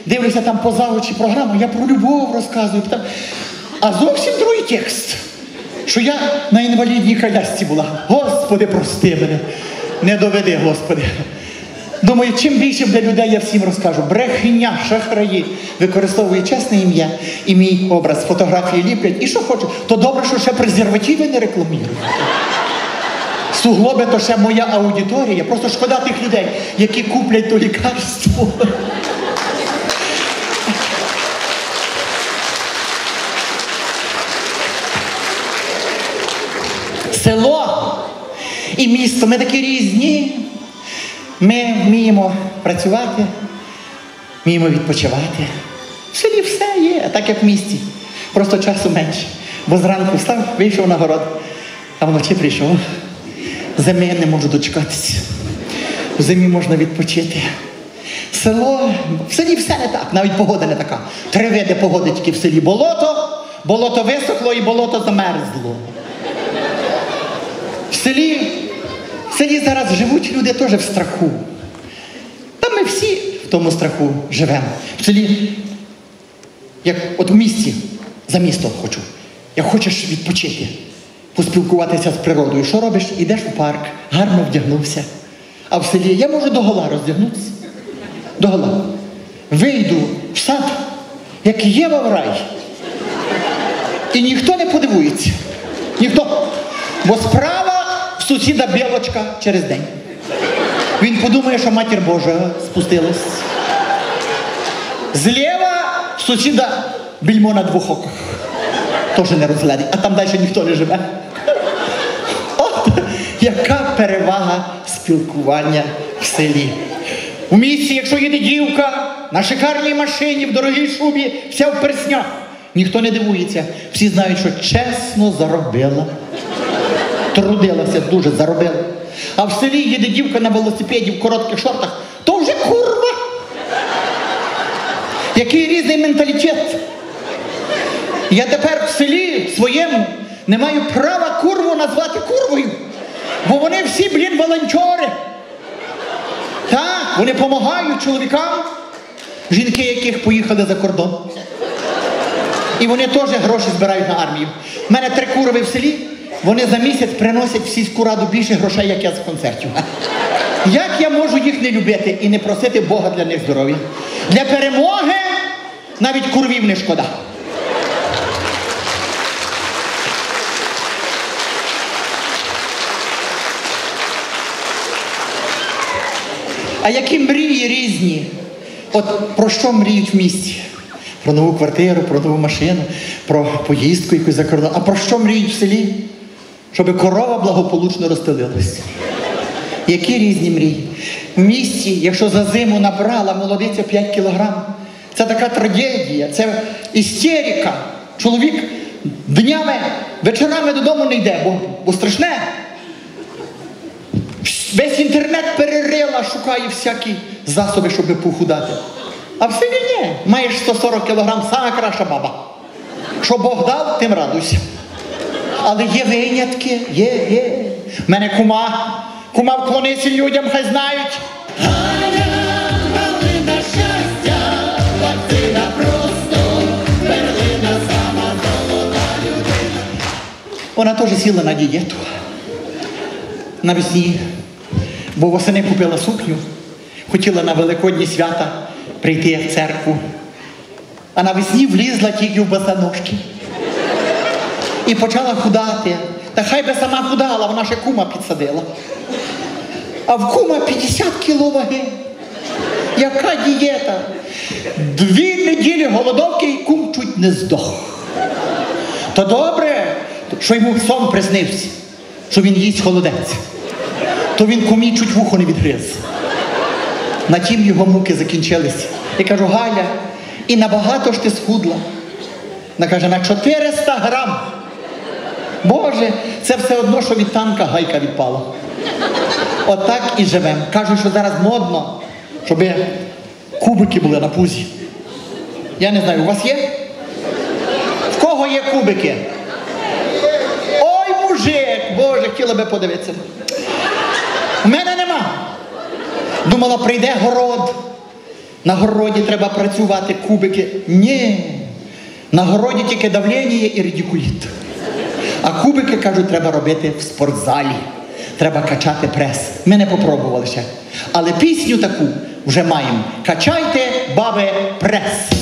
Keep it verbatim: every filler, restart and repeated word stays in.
дивлюся там поза очі програму, я про любов розказую. Там... А зовсім другий текст. Що я на інвалідній колясці була. Господи, прости мене. Не доведи, Господи. Думаю, чим більше для людей я всім розкажу. Брехня, шахраї. Використовує чесне ім'я і мій образ. Фотографії ліплять. І що хочу. То добре, що ще презервативи не рекламують. Суглоби то ще моя аудиторія. Просто шкода тих людей, які куплять то лікарство. Село і місто, ми такі різні. Ми вміємо працювати, вміємо відпочивати. В селі все є, так як в місті. Просто часу менше. Бо зранку встав, вийшов на город, а вночі прийшов. Зими не можу дочекатися. В зимі можна відпочити. Село, в селі все не так, навіть погода не така. Три види погоди тільки в селі. Болото, болото висохло і болото замерзло. В селі, в селі зараз живуть люди теж в страху. Та ми всі в тому страху живемо. В селі, як от в місті, за місто хочу. Як хочеш відпочити, поспілкуватися з природою. Що робиш? Ідеш у парк, гарно вдягнувся. А в селі я можу догола роздягнутися. Догола. Вийду в сад, як Єва в рай. І ніхто не подивується. Ніхто. Бо справа в сусіда білочка через день. Він подумає, що Матір Божа спустилась. Зліва в сусіда більмо на двох оках. Тоже не розглядить, а там далі ніхто не живе. От яка перевага спілкування в селі. У місті, якщо їде дівка, на шикарній машині, в дорогій шубі, вся в перснях. Ніхто не дивується. Всі знають, що чесно заробила. Трудилася дуже, заробила. А в селі їде дівка на велосипеді в коротких шортах, то вже курва. Який різний менталітет. Я тепер в селі своєму не маю права курву назвати курвою. Бо вони всі, блін, волонтери. Так, вони допомагають чоловікам, жінки яких поїхали за кордон. І вони теж гроші збирають на армію. У мене три курви в селі, вони за місяць приносять в сільську раду більше грошей, як я з концертів. Як я можу їх не любити і не просити Бога для них здоров'я? Для перемоги навіть курвів не шкода. А які мрії різні? От про що мріють в місті? Про нову квартиру, про нову машину, про поїздку якусь за кордон. А про що мріють в селі? Щоб корова благополучно розстелилась. Які різні мрії? В місті, якщо за зиму набрала молодиця п'ять кілограм, це така трагедія, це істерика. Чоловік днями, вечорами додому не йде, бо, бо страшне. Весь інтернет перерила, шукає всякі засоби, щоб похудати. А в селі ні. Маєш сто сорок кілограм, сама краща баба. Що Бог дав, тим радуйся. Але є винятки, є, є. В мене кума, кума вклонися людям, хай знають. Галя, галина щастя, вакцина просто, перлина сама золота людина. Вона теж сіла на дієту. Навесні. Бо восени купила сукню, хотіла на Великодні свята прийти в церкву. А навесні влізла тільки в босоножки. І почала худати. Та хай би сама худала, вона ще кума підсадила. А в кума п'ятдесят кіло ваги. Яка дієта? Дві неділі голодовки і кум чуть не здох. То добре, що йому сон приснився, що він їсть холодець. То він кумі чуть вухо не відгриз. На тім його муки закінчилися. Я кажу, Галя, і набагато ж ти схудла. Вона каже, на чотириста грам. Боже, це все одно, що від танка гайка відпала. Отак і живемо. Кажуть, що зараз модно, щоб кубики були на пузі. Я не знаю, у вас є? В кого є кубики? Ой, мужик, Боже, хотіла би подивитися. У мене нема. Думала, прийде город, На городі треба працювати, кубики. Ні. На городі тільки давлення і радикуліт. А кубики, кажуть, треба робити в спортзалі. Треба качати прес. Ми не попробували ще. Але пісню таку вже маємо. Качайте, баби, прес.